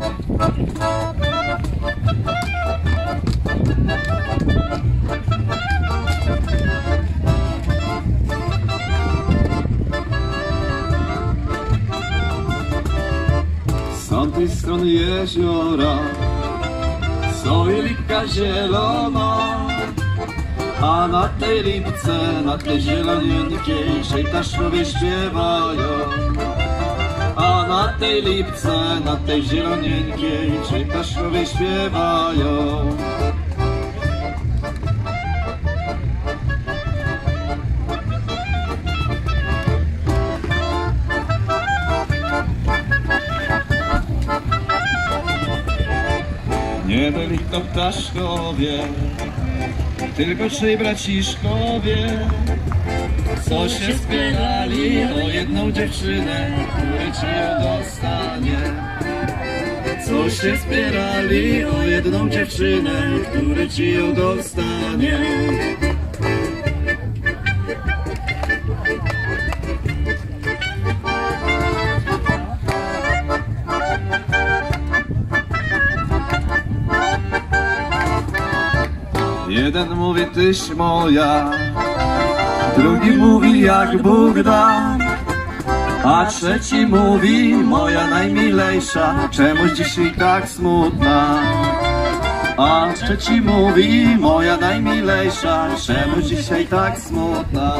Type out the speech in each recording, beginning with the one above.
Z tamtej strony jeziora stoi lipka zielona, a na tej lipce, na tej zielonieńkiej szejtaszowie śpiewają. A na tej lipce, na tej zielonieńkiej szejtaszowie śpiewają. Nie byli to ptaszkowie, tylko trzej braciszkowie, co się spierali o jedną dziewczynę, który ci ją dostanie. Co się spierali o jedną dziewczynę, który ci ją dostanie. Jeden mówi tyś moja, drugi mówi jak Bóg da, a trzeci mówi moja najmilejsza, czemuś dzisiaj tak smutna. A trzeci mówi moja najmilejsza, czemuś dzisiaj tak smutna.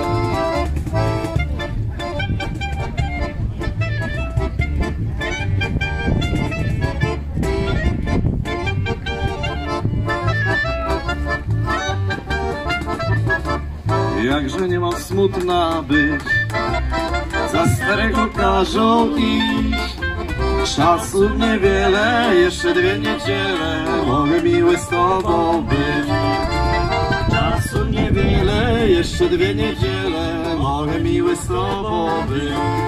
Jakże nie mam smutna być, za starego każą iść. Czasu niewiele, jeszcze 2 niedziele, mogę miły z tobą być. Czasu niewiele, jeszcze 2 niedziele, mogę miły z tobą być.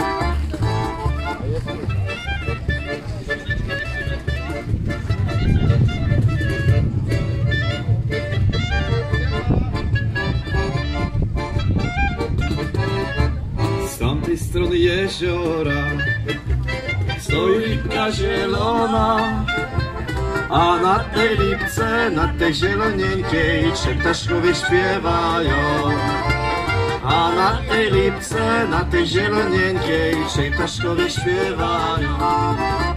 Z tamtej strony jeziora stoi lipka zielona, a na tej lipce, na tej zielonieńkiej trzej ptaszkowie śpiewają. A na tej lipce, na tej zielonieńkiej trzej ptaszkowie śpiewają.